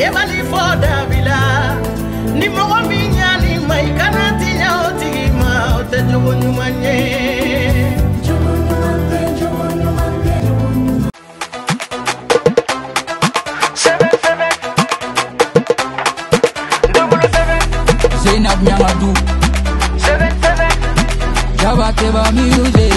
yebali fo davila ni mogo minyani mai kanati nyauti ma otejogo nyumanye Zainab Nyamadu 77 Java Teba music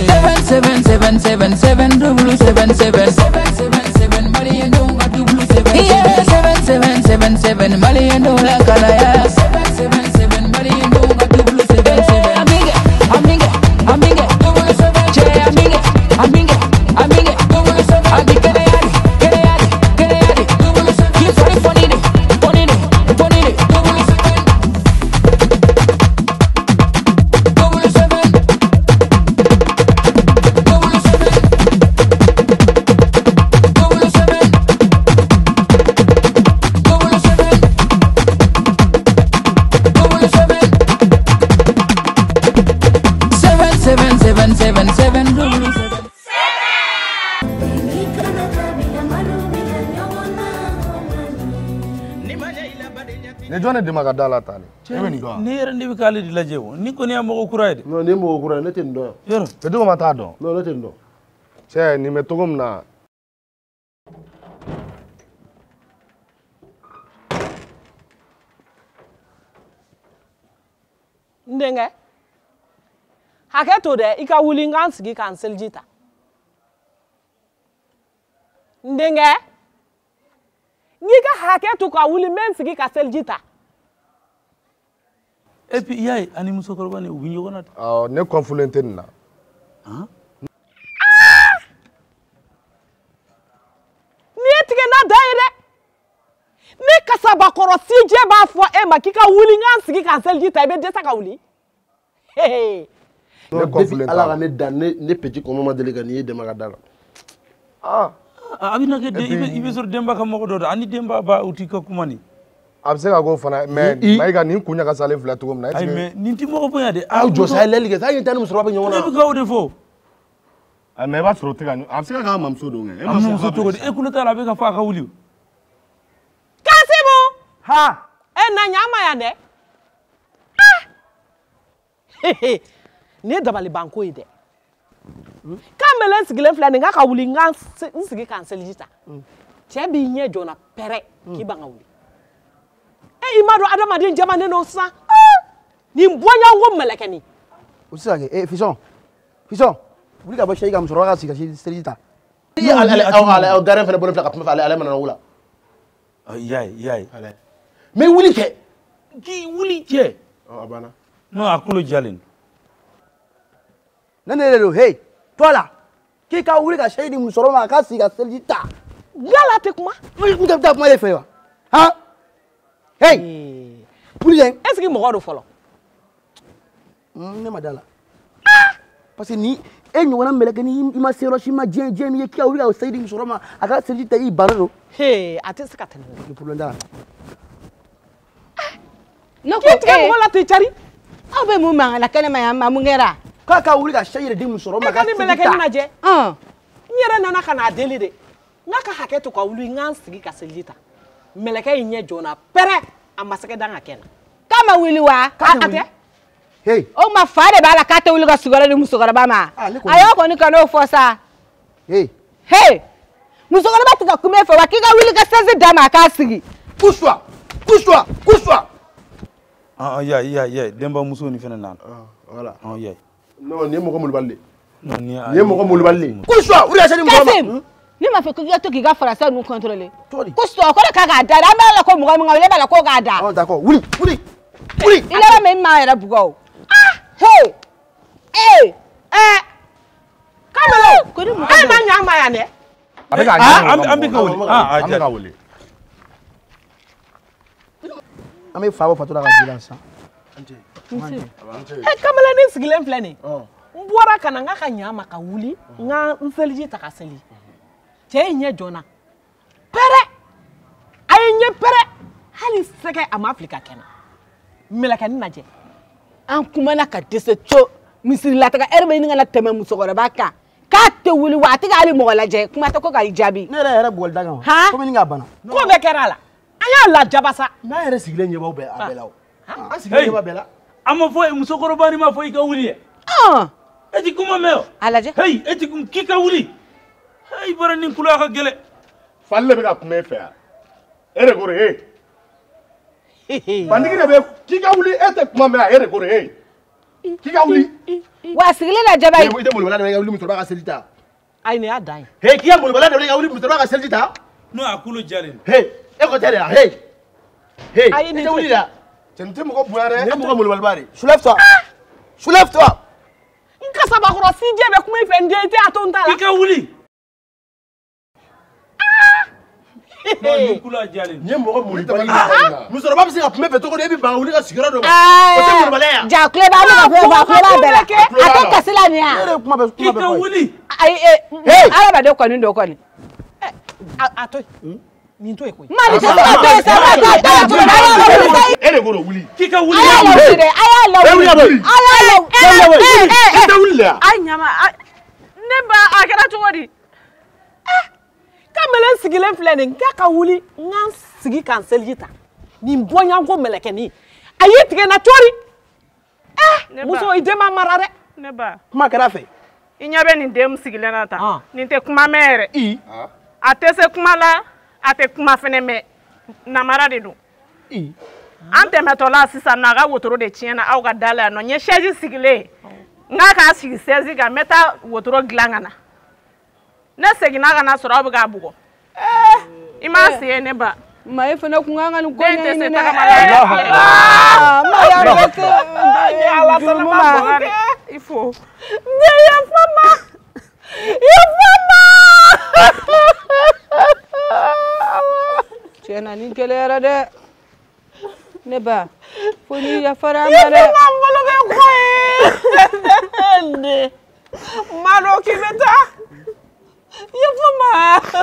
777777 777 Malian don't got double 7777 Malian don't like Kalaya 777 Malian don't got double 77 Aminge double 7 Che Aminge double 7 Kenayadi double 7 Keep funny Ne jone de magadala tale. Ni yere ndi bikali di lajewo. Ni ko ni amogo kuraide. No ni mo kuraide ne tendo. Yero. Kedu mata do. No ne tendo. Che ni metogom na. Ndenge. Haketo de ika wulinga nsigi cancel jita. Ndenge. Nika haketo ka wuli mensigi cancel jita. Et puis yai ani musokoro ne ubinyo kona. Ne confluente na. Ni etige na daire. Ni kasaba koro sije ba fo e makika wulinga nsigi cancel jita ebe desa ka wuli. Hey. Ne confluente ala ne dan ne petit comme ma délégué ni de magadala. Abina ke de ibe sor demba ka moko do ani demba ba utika kumani. Abse ka go fana mais maiga ni kunya ka sale fla tugom na. Ay mais ninti moko boya de. Jo sa lelige sa yintani musoro ba nyona. Ne ka o defo. Mais ba soro tega abse ka mamso do nge. Mamso to go de e kunata la be ka fa ka wuli. Kasimu. Ha. E na nyama ya ne. Ni dabali banko ide. Kamelen sigile fla ni nga ka wuli nga nsigi cancel jita. Chebi nye jona pere ki banga wuli. Imado adama din jamane no sa. Ni mbonya ngo melekeni. Usage fison. Wuli ka ba shayga musoro ka siga jita. Ala garan fele bono fla ka fa ala mana wula. Yai. Mais wuli ke. Ki wuli ke. Abana. No akulo jalin. Nanelo hey. Toi là. Qui ka wuli ka shaydi musoro ma ka siga jita. Yala te kuma. Wuli ta kuma le fe wa. Ha? Hey! Poulieng, est-ce que mo do folo? Ne madala. Parce que ni e ni wana meleke ni ima sero shima jen mi ki awuri aw saydi musoroma aka serji tayi bararo. Hey, ate sakatene. Ni pulonda. No ko e wala te chari. Aw be mu mangala kene ma mu ngera. Ka wuri ka shayire di musoroma ka ni meleke ni naje. Nyere nana kana deli de. Ngaka haketo ka wuli ngansigi ka seljita. Meleke inye jona pere amasake danga kena kama wili wa ate hey o ma fare bala kate wili ga sugara ni musugara ba ma ayo ko ni kano fosa hey musugara ba tuka kume fa wakiga wili ga seze dama ka sigi pousse-toi ya demba muso ni fena nan voilà ya non ni mo ko mulballe non ni mo ko mulballe pousse-toi uri asani mo ni ma fe ko to ki ga farasa nu contrôler kusto ko ka ga da ma la ko mo ngale ba la ko ga da d'accord wuli ile ba me ma era bugo hey kamelo ko ni mo na nyama ya ne ambika wuli ame fa fatura ga bilansa kamelo ni sigile mflani mbora kana nga ka nyama ka wuli nga nselji ta ka seli che nye jona pere ayenye pere hali seke am Afrika kena melaka ni naje an kuma na ka dese cho misiri lataga erbe ni ngana teme musogora baka ka te wuli wati ga ali mo laje kuma ta ko ga ijabi ne re bol daga ha ko mi nga bana ko be kerala y'a la jabasa n'a yɛrɛ sigilen ɲɛ b'aw bɛɛ a bɛɛ la o an sigilen ɲɛ b'a bɛɛ la a ma fɔ musokɔrɔba ni ma fɔ i ka wuli e ti kuma mɛn o a lajɛ hey e ti k'i ka wuli hey bɔra nin kulo ka gɛlɛ fali le bɛ ka kuma e fɛ yan e de ko de bandigi de bɛ k'i ka wuli e tɛ kuma mɛn e de ko de k'i ka wuli wa sigilen la jaba i tɛ molobala de bɛ ka wuli musokɔrɔba ka seliji ta ayi nin y'a dan ye he k'i ka molobala de bɛ ka wuli musokɔrɔba ka seliji ta n'o a kulo jalen he e ko tɛ de la he ayi i nin tɛ wuli la cɛ nin tɛ mɔgɔ bonya dɛ Ne mɔgɔ molobaliba de. Soulève-toi. Soulève-toi. n ka sabakɔrɔ sinjɛ bɛ kuma i fɛ n den i tɛ a to n ta la i ka wuli nin kulo jalen nin ye mɔgɔ molobali musokɔrɔba bɛ se ka kuma e fɛ cogo di e bɛ ban ka wuli ka sigiyɔrɔ dɔ ma o tɛ molobaliya ye yan ja kuleba bɛ ka fɛn fɔ a kuleba bɛɛ la a tɛ kasi la nin Ne yan yɛrɛ kuma bɛ i ka wuli ayi adamaden kɔni don kɔni a to yen nin to yen koyi mali tɛ se ka to yen sa ma to yen e de ko de wuli k'i ka wuli a y'a lawuli dɛ a y'a lawuli a y'a lawuli i tɛ wuli la a ɲama ne ba a kɛra cogo di kamalen sigilen filɛ nin k'a ka wuli n ka n sigi ka n seliji ta nin bɔɲanko mɛlɛkɛnin a y'i tigɛ n na cori muso i den ma mara dɛ ne ba Kuma kɛra fɛ. i ɲɛ bɛ nin den sigilen na tan nin tɛ kuma mɛn yɛrɛ a tɛ se kuma la a tɛ kuma fɛnɛ mɛn namara de don an tɛmɛtɔla sisan nɔ a ka wotoro de tiɲɛna aw ka da la yan nɔ n ye chaise sigilen n k'a k'a sigi chaise kan n bɛ taa wotoro dilan ka na ne seginna ka na sɔrɔ aw bɛ k'a bugɔ i m'a se ye ne ba ma e fana kun kan ka nin ko den tɛ se ɲɛɲini tagama dɛ la ma y'a bɛɛ kɛ jurumu ma i fo ne yafa n ma yafa n ma tiɲɛna nin gɛlɛyara dɛ ne ba fo n'i yafara an ma dɛ yafa n bolo bɛ ko ye ne ma dɔn k'i bɛ taa yafa n ma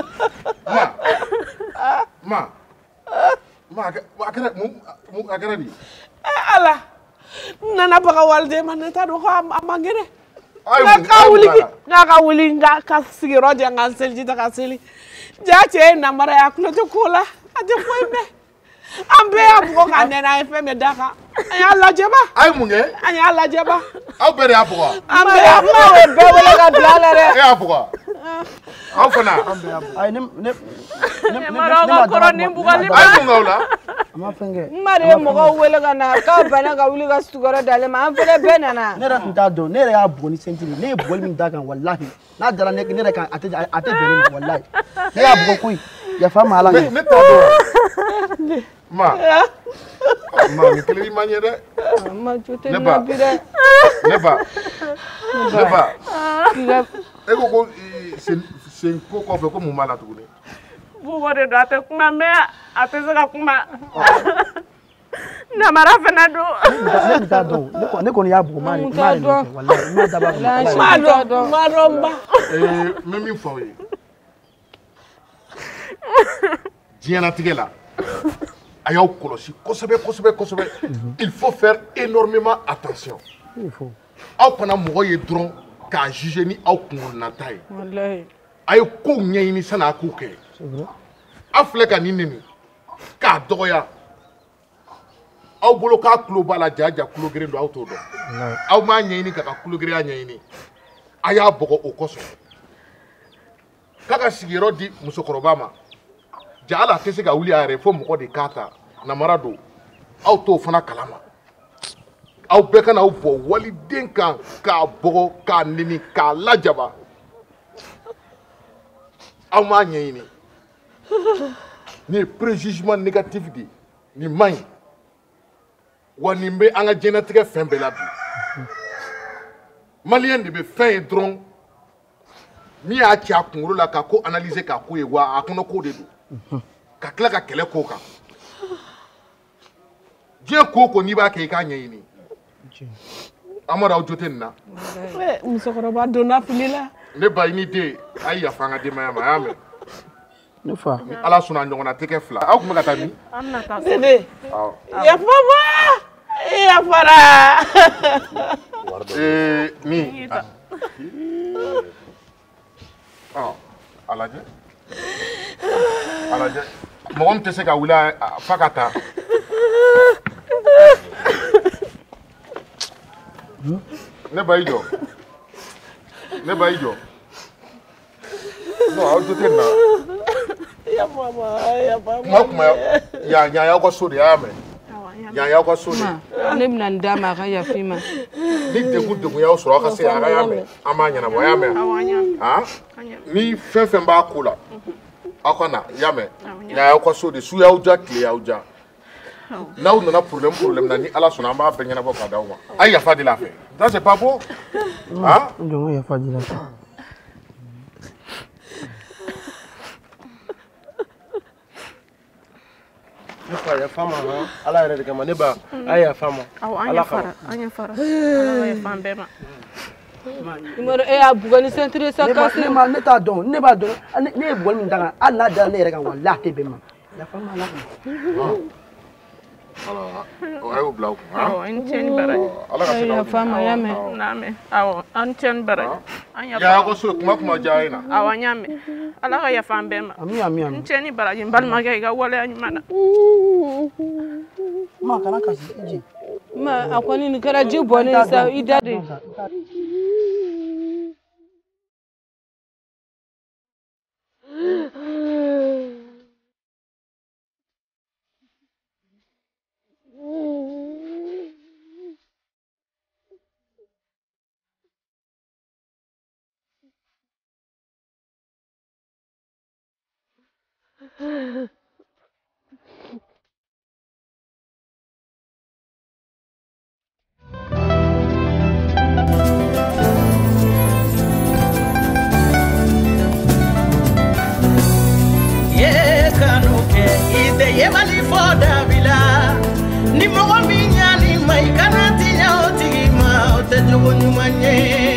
a kɛra di ala n nana baga waliden ma ne t'a dɔn ko a man kɛnɛ n'a ka wuli n ka sigiyɔrɔ jɛ n ka seliji ta ka seli ja cɛ ye namara ye a tulo tɛ ko la a tɛ foyi mɛn an bɛɛ y'a bugɔ k'a nɛnɛ a ye fɛn bɛɛ da kan an y'a lajɛ ba a ye mun kɛ an y'a lajɛ ba aw bɛɛ de y'a bugɔ an bɛɛ y'a bugɔ ma ye bɛɛ wele ka bila a la dɛ e y'a bugɔ aw fana Ayi ne mara ka kɔrɔ ni bugɔli a ye mun k'aw la a ma fɛn kɛ. n ma de ye mɔgɔw wele ka na k'a banna ka wuli ka sugɔrɔ d'ale ma an fɛnɛ bɛɛ nana Ne yɛrɛ tun t'a dɔn ne yɛrɛ y'a bugɔ ni sentiri ne ye bugɔli min d'a kan walahi n'a dara ne yɛrɛ kan a tɛ bɛn ne ma walahi ne y'a bugɔ koyi yafa n ma ala ɲɛ. ne t'a dɔn ma nin kelen i ma ɲɛ dɛ ma jo tɛ ne nin ba na bi dɛ ne ba e ko sen ko kɔfɛ ko mun b'a la tuguni bugɔ de don a tɛ kuma mɛn a tɛ se ka kuma namara fɛnɛ don Ne tun t'a dɔn ne kɔni y'a bugɔ maa de nɔfɛ walahi n ma dab'a kama. ma dɔn ba n bɛ min fɔ aw ye diɲɛlatigɛ la a y'aw kɔlɔsi kosɛbɛ il faut faire énormément attention aw kana mɔgɔ ye dɔrɔn k'a juger ni aw kunkolonata ye walahi a ye kow ɲɛɲini sanni a k'u kɛ aw filɛ ka nin neni k'a dɔgɔya aw bolo k'a tulo b'a la ja kulo geren don aw t'o dɔn aw m'a ɲɛɲini k'a ka kulo gerenya ɲɛɲini a y'a bɔgɔ o kosɔn k'a ka sigiyɔrɔ di musokɔrɔba ma ja ala tɛ se ka wuli a yɛrɛ fo mɔgɔ de k'a ta namara don aw t'o fana kalama aw bɛɛ kana aw bɔ waliden kan k'a bɔgɔ k'a neni k'a lajaba aw m'a ɲɛɲini nin ye préjugement négatif de ye nin man ɲi wa nin bɛ an ka diɲɛlatigɛ fɛn bɛɛ la bi maliyɛn de bɛ fɛn ye dɔrɔn min y'a ci a kunkolo la ka ko analyser k'a ko ye wa a kɔnɔ ko de don ka tila ka kɛlɛ k'o kan diɲɛ ko o ko n'i b'a kɛ i k'a ɲɛɲini amadu aw jo tɛ nin na musokɔrɔba donna fili la ne ba i ni den a ye yafa an ka denbaya ma a y'a mɛn Ne fa. ni ala sɔnna a ɲɔgɔnna tɛ kɛ fila aw tun bɛ ka taa min an bɛna taa so Dede yafa ba yafara min a lajɛ mɔgɔ min tɛ se ka wuli fa ka taa ne ba i jɔ non aw jo tɛ na kuma yan y'aw ka so de y'a mɛn yan y'aw ka so de ne bɛna nin d'a ma a ka yafa i ma ni degun y'aw sɔrɔ aw ka se a ka y'a mɛn an b'a ɲɛnabɔ a y'a mɛn ni fɛn fɛn b'a ko la aw ka na y'a mɛn yan y'aw ka so de su y'aw ja tile y'aw ja n'aw nana problème na ni ala sɔnna an b'a bɛɛ ɲɛnabɔ ka d'aw ma a ye yafa deli a fɛ ça c'est pas bon jɔn yafa deli a fɛ ya fama ala yɛrɛ de kama ne ba a ya fama ala fara ala ya fan bɛɛ ma Imaro y'a bugɔ ni ceinture sa kasi ne t'a dɔn ne b'a dɔn ne ye bugɔli min da kan hali n'a dara ne yɛrɛ kan walahi a tɛ bɛn ma yafa ma ala o y'o bila o kun an cɛ ni baraji ala ka se ka yafa ma y'a mɛn n'amɛ awɔ an cɛ ni baraji an yafa y'aw ka so kuma diya ye na awɔ an y'a mɛn ala ka yafa an bɛɛ ma ami n cɛ ni baraji n balimakɛ i ka waleya ɲuman na ma kana kasi ji ma a kɔni nin kɛra ji bɔnnen sa i da de Yemali fo Davila ni mɔgɔ min ɲani ma i kana tiɲɛ o tigi ma o tɛ jogo ɲuman ye